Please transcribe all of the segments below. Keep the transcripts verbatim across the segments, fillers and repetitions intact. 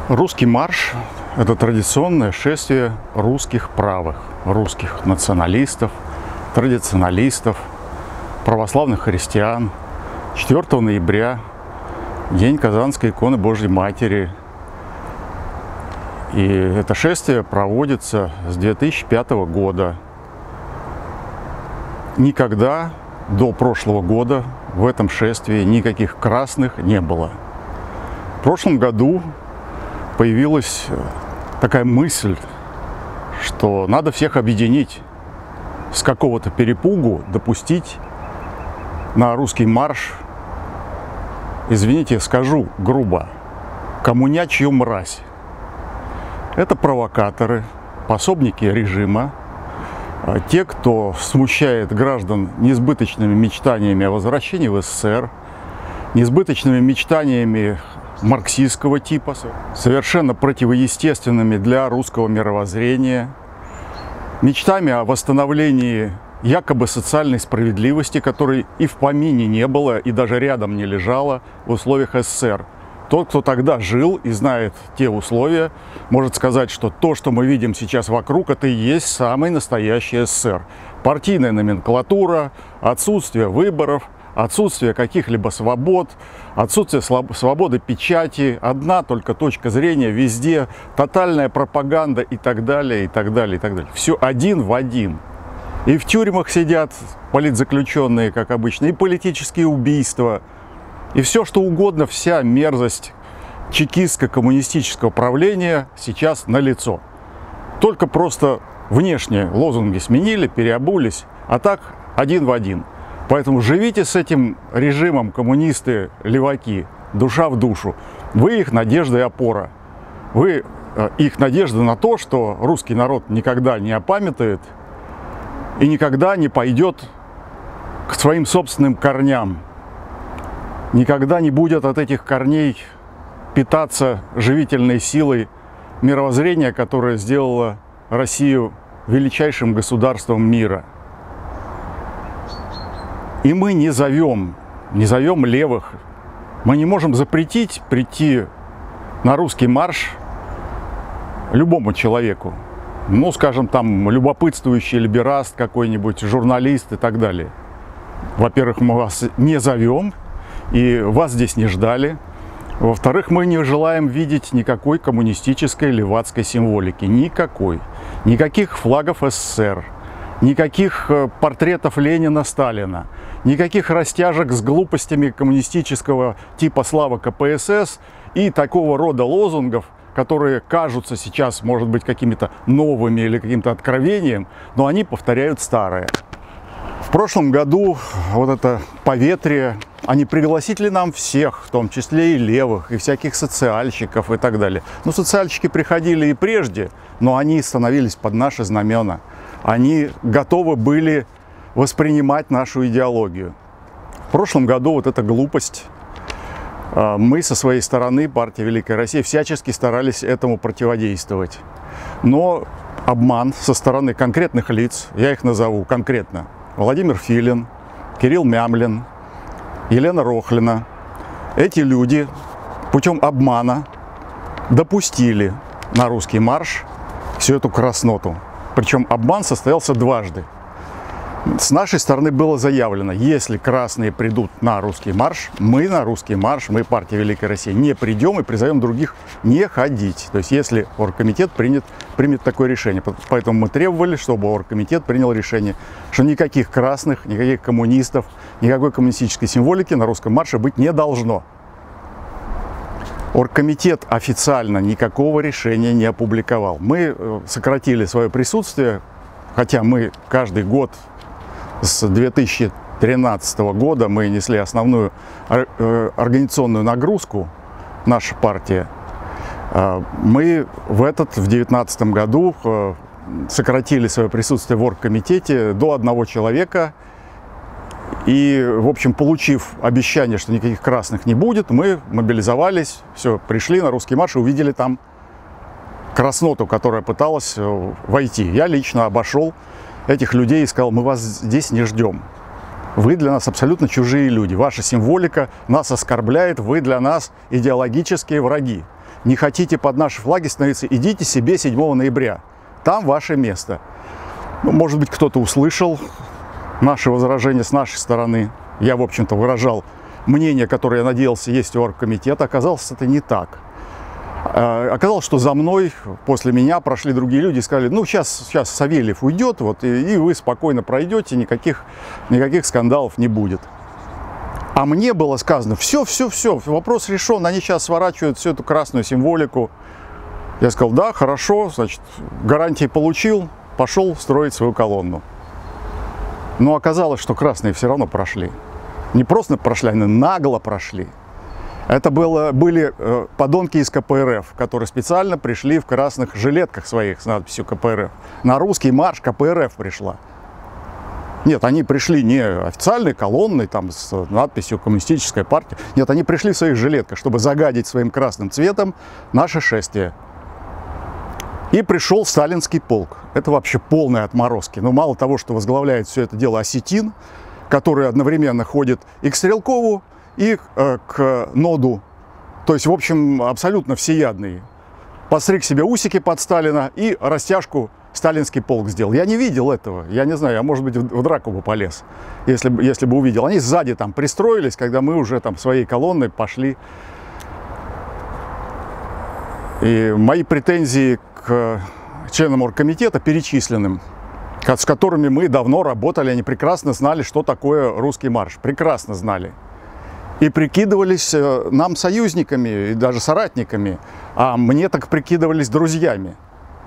Русский марш – это традиционное шествие русских правых, русских националистов, традиционалистов, православных христиан. четвёртого ноября, день Казанской иконы Божьей Матери. И это шествие проводится с две тысячи пятого года. Никогда до прошлого года в этом шествии никаких красных не было. В прошлом году появилась такая мысль, что надо всех объединить, с какого-то перепугу допустить на русский марш, извините, скажу грубо, коммунячью мразь. Это провокаторы, пособники режима, те, кто смущает граждан несбыточными мечтаниями о возвращении в СССР, несбыточными мечтаниями марксистского типа, совершенно противоестественными для русского мировоззрения, мечтами о восстановлении якобы социальной справедливости, которой и в помине не было, и даже рядом не лежала в условиях СССР. Тот, кто тогда жил и знает те условия, может сказать, что то, что мы видим сейчас вокруг, это и есть самый настоящий СССР. Партийная номенклатура, отсутствие выборов, отсутствие каких-либо свобод, отсутствие свободы печати, одна только точка зрения везде, тотальная пропаганда и так далее, и так далее, и так далее. Все один в один. И в тюрьмах сидят политзаключенные, как обычно, и политические убийства, и все, что угодно, вся мерзость чекистско-коммунистического правления сейчас налицо. Только просто внешне лозунги сменили, переобулись, а так один в один. Поэтому живите с этим режимом, коммунисты, леваки, душа в душу. Вы их надежда и опора. Вы э, их надежда на то, что русский народ никогда не опамятует и никогда не пойдет к своим собственным корням. Никогда не будет от этих корней питаться живительной силой мировоззрения, которое сделало Россию величайшим государством мира. И мы не зовем, не зовем левых. Мы не можем запретить прийти на русский марш любому человеку. Ну, скажем, там, любопытствующий либераст какой-нибудь, журналист и так далее. Во-первых, мы вас не зовем, и вас здесь не ждали. Во-вторых, мы не желаем видеть никакой коммунистической левацкой символики. Никакой. Никаких флагов СССР. Никаких портретов Ленина, Сталина, никаких растяжек с глупостями коммунистического типа слава КПСС и такого рода лозунгов, которые кажутся сейчас, может быть, какими-то новыми или каким-то откровением, но они повторяют старое. В прошлом году вот это поветрие, они пригласили нам всех, в том числе и левых, и всяких социальщиков и так далее. Ну, социальщики приходили и прежде, но они становились под наши знамена. Они готовы были воспринимать нашу идеологию. В прошлом году вот эта глупость, мы со своей стороны, партия Великая Россия, всячески старались этому противодействовать. Но обман со стороны конкретных лиц, я их назову конкретно: Владимир Филин, Кирилл Мямлин, Елена Рохлина. Эти люди путем обмана допустили на русский марш всю эту красноту. Причем обман состоялся дважды. С нашей стороны было заявлено: если красные придут на русский марш, мы на русский марш, мы, партия Великая Россия, не придем и призовем других не ходить. То есть если оргкомитет принят, примет такое решение. Поэтому мы требовали, чтобы оргкомитет принял решение, что никаких красных, никаких коммунистов, никакой коммунистической символики на русском марше быть не должно. Оргкомитет официально никакого решения не опубликовал. Мы сократили свое присутствие, хотя мы каждый год с две тысячи тринадцатого года мы несли основную организационную нагрузку, наша партия. Мы в этот, в две тысячи девятнадцатом году сократили свое присутствие в оргкомитете до одного человека. И, в общем, получив обещание, что никаких красных не будет, мы мобилизовались, все, пришли на русский марш и увидели там красноту, которая пыталась войти. Я лично обошел этих людей и сказал: мы вас здесь не ждем. Вы для нас абсолютно чужие люди. Ваша символика нас оскорбляет, вы для нас идеологические враги. не хотите под наши флаги становиться, идите себе седьмого ноября. Там ваше место. Ну, может быть, кто-то услышал наши возражения с нашей стороны. Я, в общем-то, выражал мнение, которое, я надеялся, есть у оргкомитета. Оказалось, это не так. Оказалось, что за мной, после меня прошли другие люди и сказали, ну, сейчас, сейчас Савельев уйдет, вот, и, и вы спокойно пройдете, никаких, никаких скандалов не будет. А мне было сказано, все, все, все, вопрос решен, они сейчас сворачивают всю эту красную символику. Я сказал, да, хорошо, значит, гарантии получил, пошел строить свою колонну. Но оказалось, что красные все равно прошли. Не просто прошли, они нагло прошли. Это было, были э, подонки из ка пэ эр эф, которые специально пришли в красных жилетках своих с надписью ка пэ эр эф. На русский марш ка пэ эр эф пришла. Нет, они пришли не официальной колонной там, с надписью «Коммунистическая партия». Нет, они пришли в своих жилетках, чтобы загадить своим красным цветом наше шествие. И пришел сталинский полк. Это вообще полные отморозки. Но мало того, что возглавляет все это дело осетин, который одновременно ходит и к Стрелкову, и э, к ноду, то есть, в общем, абсолютно всеядный. Постриг себе усики под Сталина и растяжку сталинский полк сделал. Я не видел этого, я не знаю, я, может быть, в драку бы полез, если, если бы увидел. Они сзади там пристроились, когда мы уже там своей колонной пошли. И мои претензии к членам оргкомитета перечисленным, с которыми мы давно работали, они прекрасно знали, что такое русский марш, прекрасно знали. И прикидывались нам союзниками и даже соратниками, а мне так прикидывались друзьями.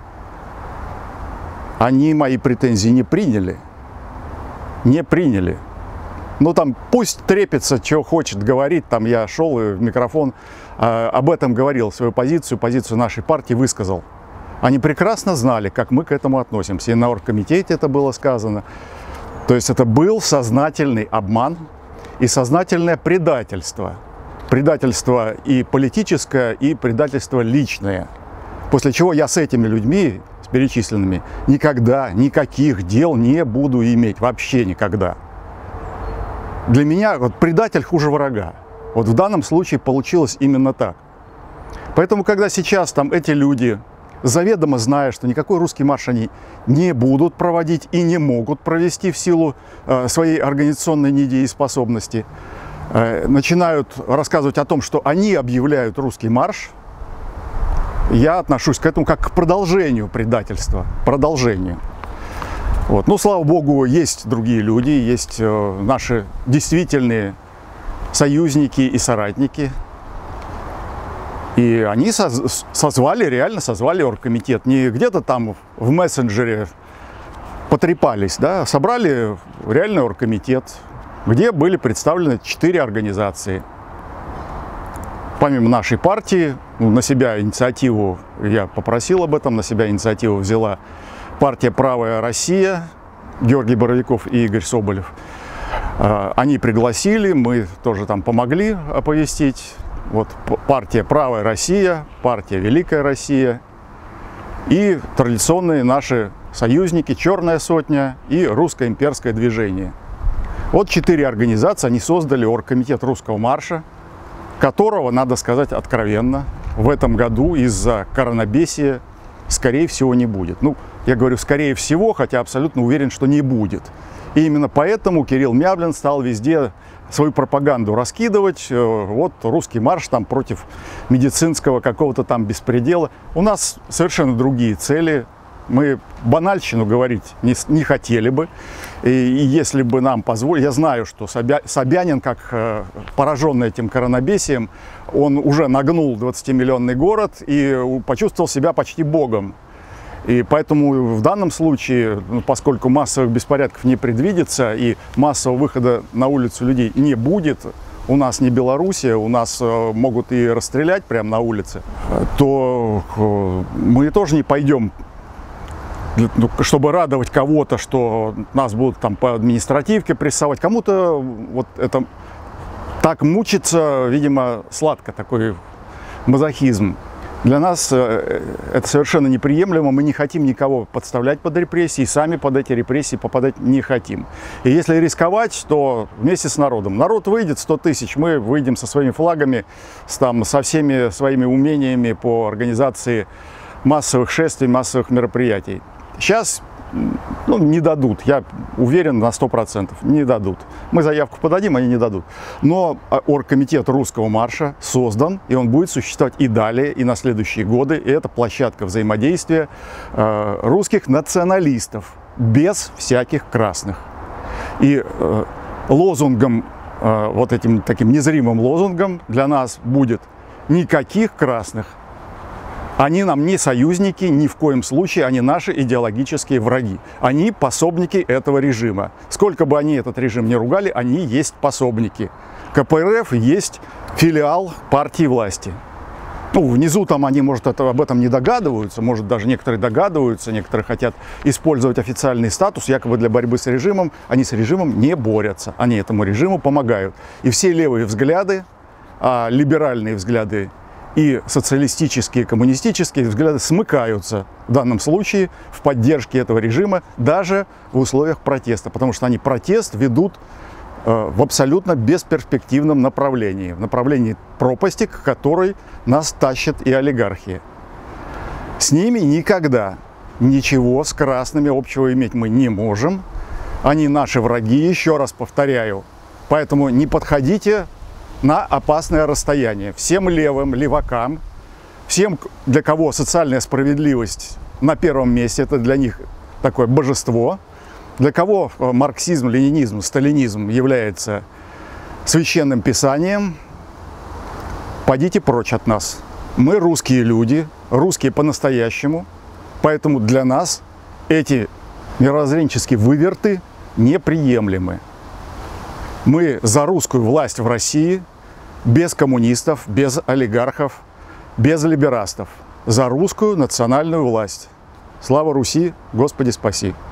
Они мои претензии не приняли. Не приняли. Ну там пусть трепится, что хочет, говорит. Там я шел и в микрофон э, об этом говорил, свою позицию, позицию нашей партии высказал. Они прекрасно знали, как мы к этому относимся. И на оргкомитете это было сказано. То есть это был сознательный обман и сознательное предательство. Предательство и политическое, и предательство личное. После чего я с этими людьми, с перечисленными, никогда никаких дел не буду иметь. Вообще никогда. Для меня вот предатель хуже врага. Вот в данном случае получилось именно так. Поэтому, когда сейчас там эти люди, заведомо зная, что никакой русский марш они не будут проводить и не могут провести в силу э, своей организационной недееспособности, э, начинают рассказывать о том, что они объявляют русский марш, я отношусь к этому как к продолжению предательства, продолжению. Вот. Ну, слава богу, есть другие люди, есть э, наши действительные союзники и соратники. И они соз созвали, реально созвали оргкомитет. Не где-то там в мессенджере потрепались, да, собрали реальный оргкомитет, где были представлены четыре организации. Помимо нашей партии, ну, на себя инициативу, я попросил об этом, на себя инициативу взяла партия «Правая Россия», Георгий Боровиков и Игорь Соболев. Они пригласили, мы тоже там помогли оповестить. Вот партия «Правая Россия», партия «Великая Россия» и традиционные наши союзники «Черная сотня» и «Русско имперское движение». Вот четыре организации, они создали оргкомитет русского марша, которого, надо сказать откровенно, в этом году из-за коронабесия, скорее всего, не будет. Ну, я говорю «скорее всего», хотя абсолютно уверен, что не будет. И именно поэтому Кирилл Мявлин стал везде свою пропаганду раскидывать. Вот русский марш там против медицинского какого-то там беспредела. У нас совершенно другие цели. Мы банальщину говорить не, не хотели бы. И, и если бы нам позволили, я знаю, что Собя, Собянин, как э, пораженный этим коронабесием, он уже нагнул двадцатимиллионный город и почувствовал себя почти богом. И поэтому в данном случае, ну, поскольку массовых беспорядков не предвидится и массового выхода на улицу людей не будет, у нас не Белоруссия, у нас э, могут и расстрелять прямо на улице, то э, мы тоже не пойдем, чтобы радовать кого-то, что нас будут там по административке прессовать. Кому-то вот это так мучиться, видимо, сладко, такой мазохизм. Для нас это совершенно неприемлемо. Мы не хотим никого подставлять под репрессии, сами под эти репрессии попадать не хотим. И если рисковать, то вместе с народом. Народ выйдет, сто тысяч, мы выйдем со своими флагами, с, там, со всеми своими умениями по организации массовых шествий, массовых мероприятий. Сейчас ну, не дадут, я уверен на сто процентов, не дадут. Мы заявку подадим, они не дадут. Но оргкомитет русского марша создан, и он будет существовать и далее, и на следующие годы. И это площадка взаимодействия э, русских националистов, без всяких красных. И э, лозунгом, э, вот этим таким незримым лозунгом для нас будет никаких красных. Они нам не союзники, ни в коем случае, они наши идеологические враги. Они пособники этого режима. Сколько бы они этот режим не ругали, они есть пособники. ка пэ эр эф есть филиал партии власти. Ну, внизу там они, может, это, об этом не догадываются, может, даже некоторые догадываются, некоторые хотят использовать официальный статус, якобы для борьбы с режимом. Они с режимом не борются, они этому режиму помогают. И все левые взгляды, а либеральные взгляды, и социалистические, коммунистические взгляды смыкаются в данном случае в поддержке этого режима даже в условиях протеста, потому что они протест ведут э, в абсолютно бесперспективном направлении, в направлении пропасти, к которой нас тащат и олигархи. С ними никогда ничего с красными общего иметь мы не можем. Они наши враги, еще раз повторяю. Поэтому не подходите на опасное расстояние. Всем левым, левакам, всем, для кого социальная справедливость на первом месте, это для них такое божество, для кого марксизм, ленинизм, сталинизм является священным писанием, подите прочь от нас. Мы русские люди, русские по-настоящему, поэтому для нас эти мировоззренческие выверты неприемлемы. Мы за русскую власть в России, без коммунистов, без олигархов, без либерастов. За русскую национальную власть. Слава Руси, Господи спаси!